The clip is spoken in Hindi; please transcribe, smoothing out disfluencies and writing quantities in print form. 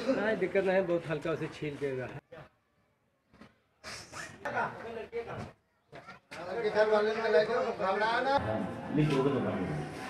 नहीं दिक्कत नहीं, बहुत हल्का उसे छील देगा। घर वाले में लगे